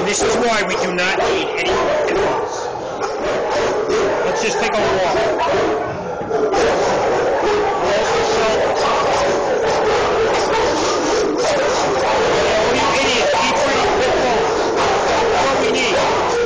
And this is why we do not need any more kennels. Let's just take a walk. Oh, you idiots, keep breeding pit bulls. That's what we need.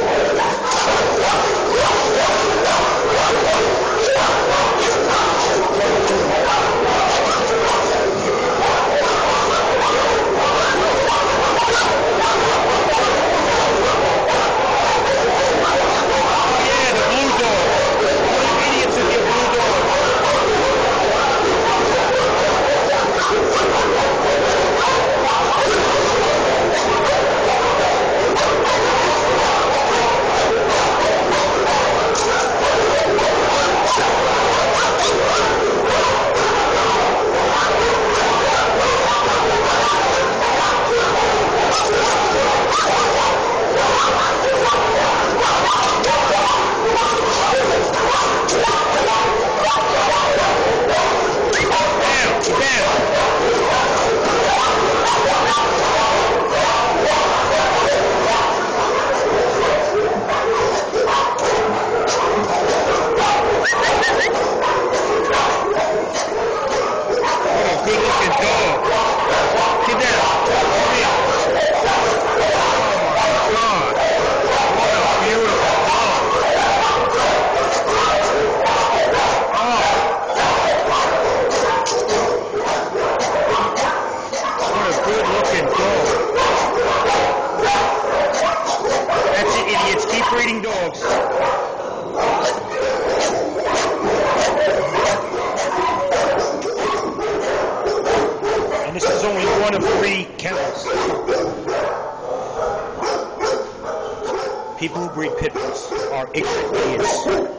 Idiots, keep breeding dogs. And this is only one of 3 kennels. People who breed pit bulls are ignorant idiots.